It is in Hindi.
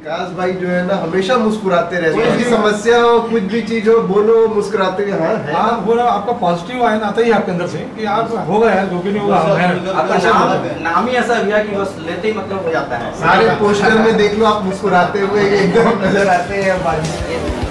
विकास भाई जो है ना हमेशा मुस्कुराते रहते हैं, समस्या हो कुछ भी चीज हो बोलो मुस्कुराते हुए। हाँ बोला आपका पॉजिटिव आया आता ही आपके अंदर से कि आप होगा यार, जो भी नहीं होगा हम हैं। आपका नाम ही ऐसा हुआ कि बस लेते ही मतलब हो जाता है। सारे पोस्टर में देख लो आप मुस्कुराते हुए एकदम नजर आते हैं।